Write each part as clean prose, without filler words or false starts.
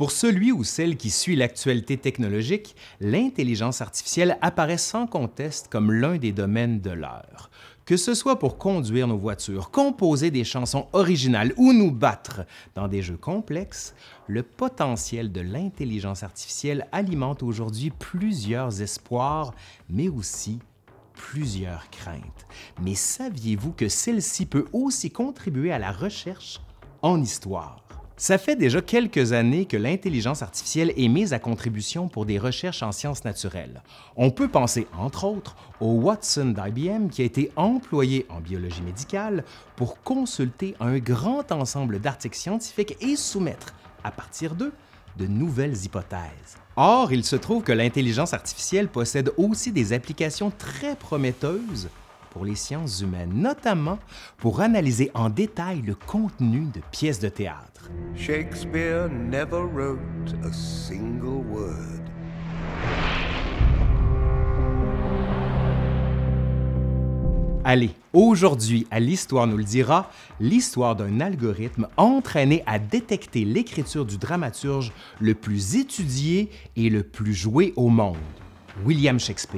Pour celui ou celle qui suit l'actualité technologique, l'intelligence artificielle apparaît sans conteste comme l'un des domaines de l'heure. Que ce soit pour conduire nos voitures, composer des chansons originales ou nous battre dans des jeux complexes, le potentiel de l'intelligence artificielle alimente aujourd'hui plusieurs espoirs, mais aussi plusieurs craintes. Mais saviez-vous que celle-ci peut aussi contribuer à la recherche en histoire? Ça fait déjà quelques années que l'intelligence artificielle est mise à contribution pour des recherches en sciences naturelles. On peut penser, entre autres, au Watson d'IBM qui a été employé en biologie médicale pour consulter un grand ensemble d'articles scientifiques et soumettre, à partir d'eux, de nouvelles hypothèses. Or, il se trouve que l'intelligence artificielle possède aussi des applications très prometteuses pour les sciences humaines, notamment pour analyser en détail le contenu de pièces de théâtre. Shakespeare never wrote a single word. Allez, aujourd'hui, à l'Histoire nous le dira, l'histoire d'un algorithme entraîné à détecter l'écriture du dramaturge le plus étudié et le plus joué au monde, William Shakespeare.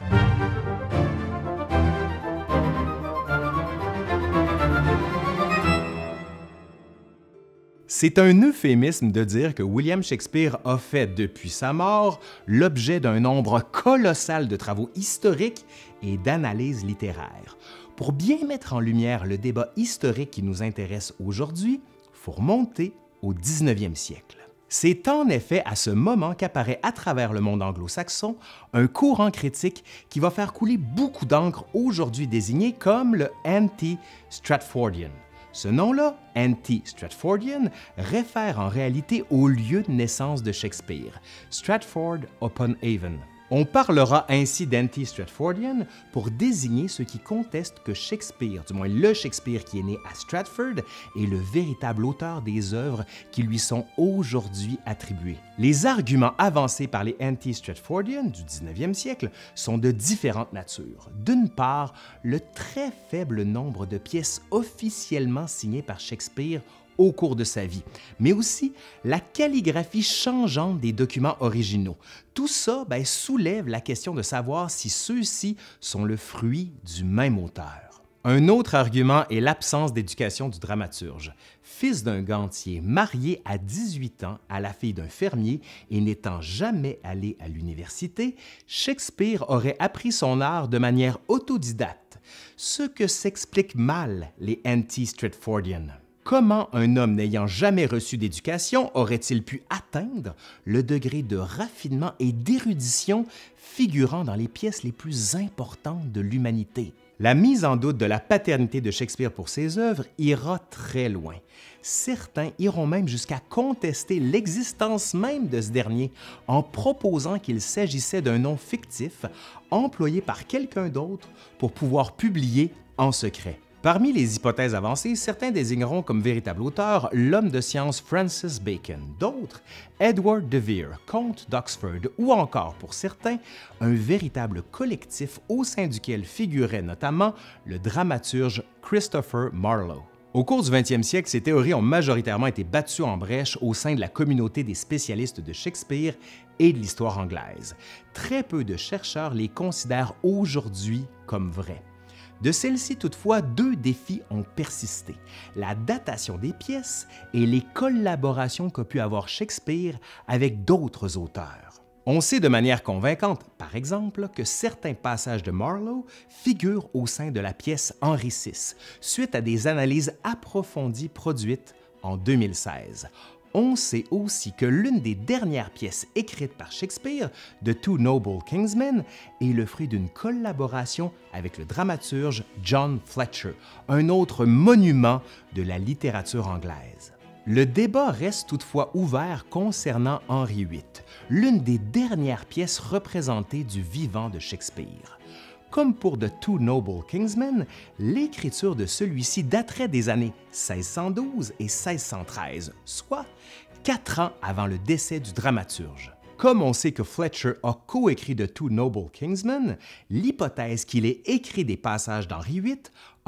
C'est un euphémisme de dire que William Shakespeare a fait, depuis sa mort, l'objet d'un nombre colossal de travaux historiques et d'analyses littéraires. Pour bien mettre en lumière le débat historique qui nous intéresse aujourd'hui, il faut remonter au 19e siècle. C'est en effet à ce moment qu'apparaît à travers le monde anglo-saxon un courant critique qui va faire couler beaucoup d'encre aujourd'hui désigné comme le anti-Stratfordian. Ce nom-là, anti-Stratfordian, réfère en réalité au lieu de naissance de Shakespeare, Stratford-upon-Avon. On parlera ainsi d'anti-Stratfordian pour désigner ceux qui contestent que Shakespeare, du moins le Shakespeare qui est né à Stratford, est le véritable auteur des œuvres qui lui sont aujourd'hui attribuées. Les arguments avancés par les anti-Stratfordians du 19e siècle sont de différentes natures. D'une part, le très faible nombre de pièces officiellement signées par Shakespeare au cours de sa vie, mais aussi la calligraphie changeante des documents originaux. Tout ça soulève la question de savoir si ceux-ci sont le fruit du même auteur. Un autre argument est l'absence d'éducation du dramaturge. Fils d'un gantier, marié à 18 ans à la fille d'un fermier et n'étant jamais allé à l'université, Shakespeare aurait appris son art de manière autodidacte, ce que s'explique mal les anti-Stratfordians. Comment un homme n'ayant jamais reçu d'éducation aurait-il pu atteindre le degré de raffinement et d'érudition figurant dans les pièces les plus importantes de l'humanité? La mise en doute de la paternité de Shakespeare pour ses œuvres ira très loin. Certains iront même jusqu'à contester l'existence même de ce dernier en proposant qu'il s'agissait d'un nom fictif employé par quelqu'un d'autre pour pouvoir publier en secret. Parmi les hypothèses avancées, certains désigneront comme véritable auteur l'homme de science Francis Bacon, d'autres Edward de Vere, comte d'Oxford, ou encore, pour certains, un véritable collectif au sein duquel figurait notamment le dramaturge Christopher Marlowe. Au cours du 20e siècle, ces théories ont majoritairement été battues en brèche au sein de la communauté des spécialistes de Shakespeare et de l'histoire anglaise. Très peu de chercheurs les considèrent aujourd'hui comme vraies. De celles-ci, toutefois, deux défis ont persisté, la datation des pièces et les collaborations qu'a pu avoir Shakespeare avec d'autres auteurs. On sait de manière convaincante, par exemple, que certains passages de Marlowe figurent au sein de la pièce Henri VI, suite à des analyses approfondies produites en 2016. On sait aussi que l'une des dernières pièces écrites par Shakespeare, The Two Noble Kingsmen, est le fruit d'une collaboration avec le dramaturge John Fletcher, un autre monument de la littérature anglaise. Le débat reste toutefois ouvert concernant Henri VIII, l'une des dernières pièces représentées du vivant de Shakespeare. Comme pour The Two Noble Kingsmen, l'écriture de celui-ci daterait des années 1612 et 1613, soit 4 ans avant le décès du dramaturge. Comme on sait que Fletcher a coécrit The Two Noble Kingsmen, l'hypothèse qu'il ait écrit des passages d'Henri VIII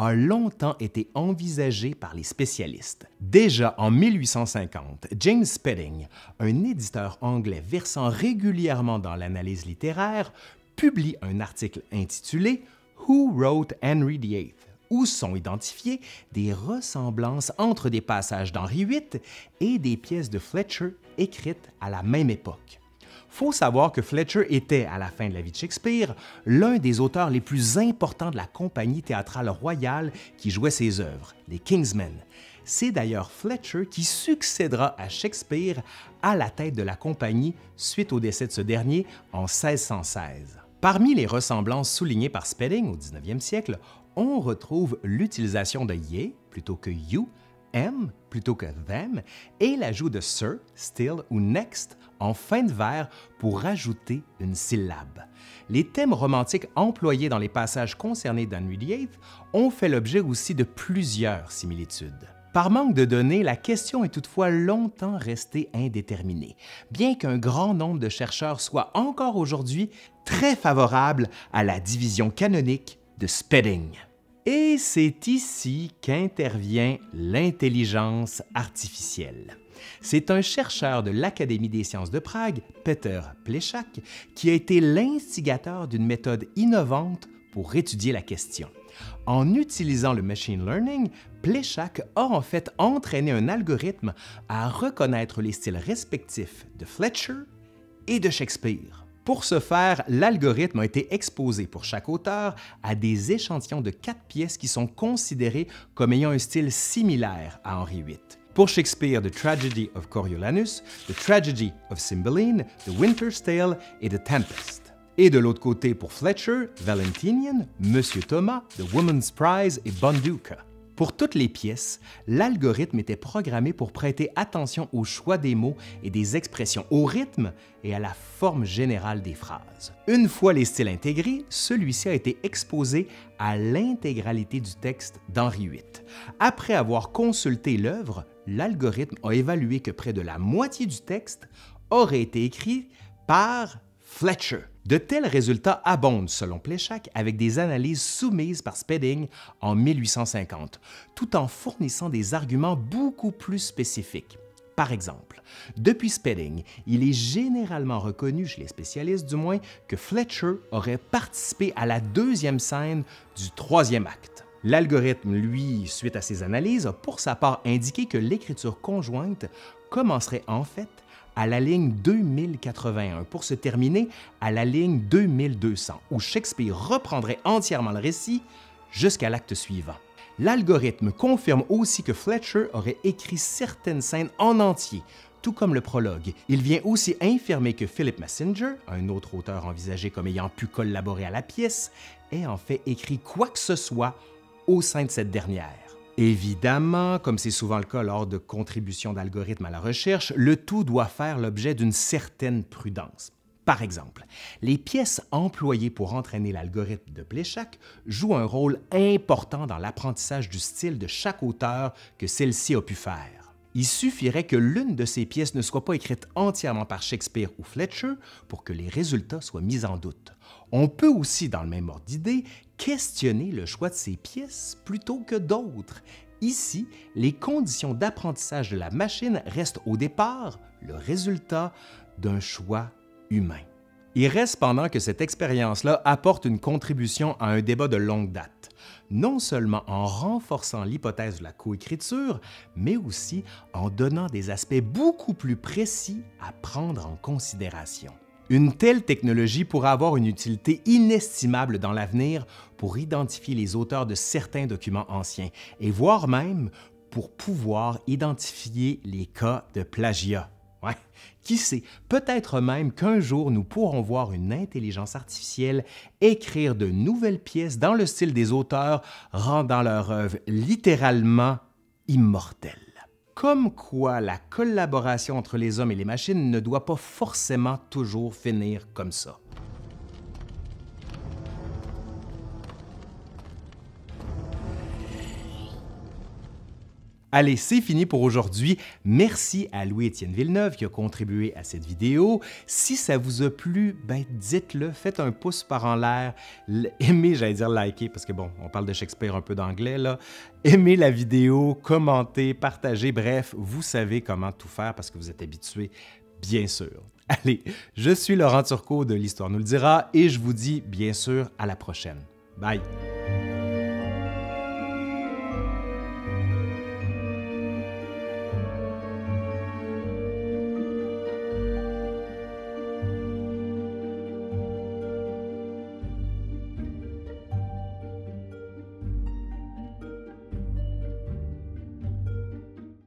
a longtemps été envisagé par les spécialistes. Déjà en 1850, James Spedding, un éditeur anglais versant régulièrement dans l'analyse littéraire, publie un article intitulé « Who Wrote Henry VIII ?» où sont identifiées des ressemblances entre des passages d'Henri VIII et des pièces de Fletcher écrites à la même époque. Faut savoir que Fletcher était, à la fin de la vie de Shakespeare, l'un des auteurs les plus importants de la compagnie théâtrale royale qui jouait ses œuvres, les Kingsmen. C'est d'ailleurs Fletcher qui succédera à Shakespeare à la tête de la compagnie suite au décès de ce dernier en 1616. Parmi les ressemblances soulignées par Spedding au 19e siècle, on retrouve l'utilisation de ye plutôt que you, am plutôt que them et l'ajout de sir, still ou next en fin de vers pour rajouter une syllabe. Les thèmes romantiques employés dans les passages concernés d'Henry VIII ont fait l'objet aussi de plusieurs similitudes. Par manque de données, la question est toutefois longtemps restée indéterminée, bien qu'un grand nombre de chercheurs soient encore aujourd'hui très favorables à la division canonique de Spedding. Et c'est ici qu'intervient l'intelligence artificielle. C'est un chercheur de l'Académie des sciences de Prague, Peter Plešák, qui a été l'instigateur d'une méthode innovante pour étudier la question. En utilisant le machine learning, Plešák a en fait entraîné un algorithme à reconnaître les styles respectifs de Fletcher et de Shakespeare. Pour ce faire, l'algorithme a été exposé pour chaque auteur à des échantillons de 4 pièces qui sont considérées comme ayant un style similaire à Henri VIII. Pour Shakespeare, The Tragedy of Coriolanus, The Tragedy of Cymbeline, The Winter's Tale et The Tempest. Et de l'autre côté, pour Fletcher, Valentinian, Monsieur Thomas, The Woman's Prize et Bonduca. Pour toutes les pièces, l'algorithme était programmé pour prêter attention au choix des mots et des expressions, au rythme et à la forme générale des phrases. Une fois les styles intégrés, celui-ci a été exposé à l'intégralité du texte d'Henri VIII. Après avoir consulté l'œuvre, l'algorithme a évalué que près de la moitié du texte aurait été écrit par Fletcher. De tels résultats abondent, selon Plešák, avec des analyses soumises par Spedding en 1850, tout en fournissant des arguments beaucoup plus spécifiques. Par exemple, depuis Spedding, il est généralement reconnu, chez les spécialistes du moins, que Fletcher aurait participé à la deuxième scène du 3e acte. L'algorithme, lui, suite à ses analyses, a pour sa part indiqué que l'écriture conjointe commencerait en fait à la ligne 2081 pour se terminer à la ligne 2200, où Shakespeare reprendrait entièrement le récit jusqu'à l'acte suivant. L'algorithme confirme aussi que Fletcher aurait écrit certaines scènes en entier, tout comme le prologue. Il vient aussi infirmer que Philip Messenger, un autre auteur envisagé comme ayant pu collaborer à la pièce, ait en fait écrit quoi que ce soit au sein de cette dernière. Évidemment, comme c'est souvent le cas lors de contributions d'algorithmes à la recherche, le tout doit faire l'objet d'une certaine prudence. Par exemple, les pièces employées pour entraîner l'algorithme de Plešák jouent un rôle important dans l'apprentissage du style de chaque auteur que celle-ci a pu faire. Il suffirait que l'une de ces pièces ne soit pas écrite entièrement par Shakespeare ou Fletcher pour que les résultats soient mis en doute. On peut aussi, dans le même ordre d'idée, questionner le choix de ces pièces plutôt que d'autres. Ici, les conditions d'apprentissage de la machine restent au départ le résultat d'un choix humain. Il reste cependant que cette expérience-là apporte une contribution à un débat de longue date, non seulement en renforçant l'hypothèse de la coécriture, mais aussi en donnant des aspects beaucoup plus précis à prendre en considération. Une telle technologie pourra avoir une utilité inestimable dans l'avenir pour identifier les auteurs de certains documents anciens et voire même pour pouvoir identifier les cas de plagiat. Ouais, qui sait, peut-être même qu'un jour nous pourrons voir une intelligence artificielle écrire de nouvelles pièces dans le style des auteurs, rendant leur œuvre littéralement immortelle. Comme quoi la collaboration entre les hommes et les machines ne doit pas forcément toujours finir comme ça. Allez, c'est fini pour aujourd'hui. Merci à Louis-Étienne Villeneuve qui a contribué à cette vidéo. Si ça vous a plu, ben dites-le, faites un pouce par en l'air, aimez, j'allais dire liker, parce que bon, on parle de Shakespeare un peu d'anglais là. Aimez la vidéo, commentez, partagez, bref, vous savez comment tout faire parce que vous êtes habitué, bien sûr. Allez, je suis Laurent Turcot de l'Histoire nous le dira et je vous dis bien sûr à la prochaine. Bye!